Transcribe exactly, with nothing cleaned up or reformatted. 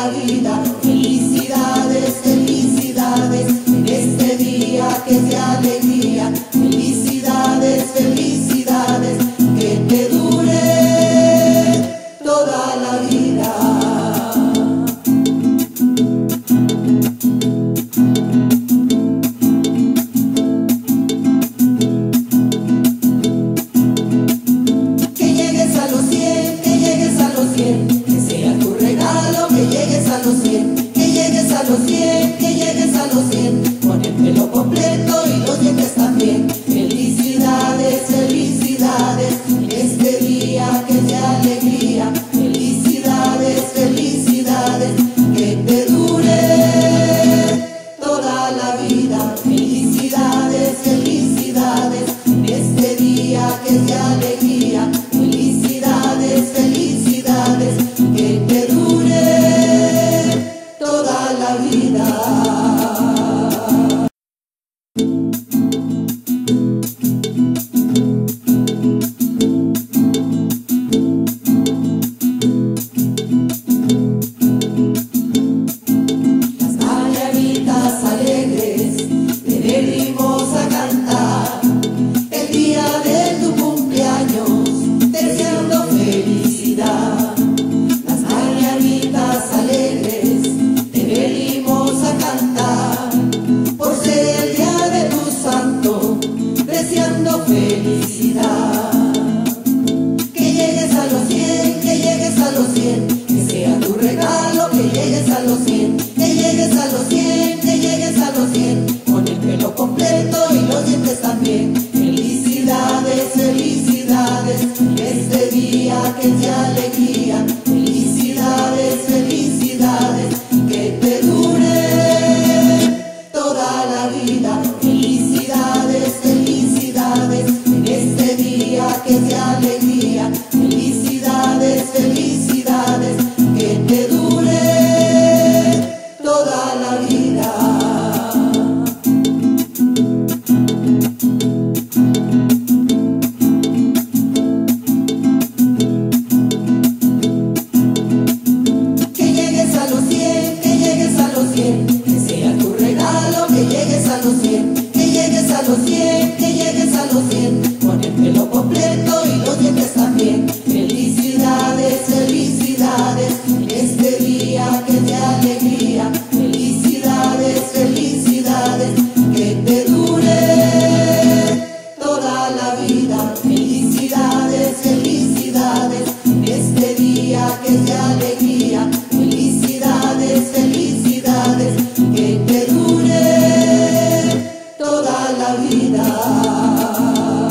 la vida. Felicidades, felicidades, en este día que es de alegría. Felicidades, felicidades, que te dure toda la vida. Que llegues a los cien, que llegues a los cien, que sea tu regalo, que llegues a los cien, que llegues a los cien, que llegues a los cien, con el pelo completo y los dientes también. Felicidades, felicidades, este día que es de alegría. Felicidades, felicidades, que te dure toda la vida. Felicidades, felicidades, este día que es de alegría. Felicidades, felicidades, que te dure toda la vida. Felicidad. Que llegues a los cien, que llegues a los cien, que sea tu regalo, que llegues a los cien, que llegues a los cien, que llegues a los cien, con el pelo completo y los dientes también. Felicidades, felicidades, este día que es de alegría. Felicidades, felicidades, que te dure toda la vida. Felicidades, felicidades, este día que es de alegría. Felicidades, felicidades, que te dure toda la vida. Que llegues a los cien, que llegues a los cien, que sea tu regalo, que llegues a los cien, que llegues a los cien, que llegues a los cien, con el pelo completo y los dientes también. Felicidades, felicidades, este día que es de alegría. Felicidades, felicidades, que te dure toda la vida. Felicidades, felicidades, este día que es de alegría. Felicidades, felicidades, que te dure toda la vida.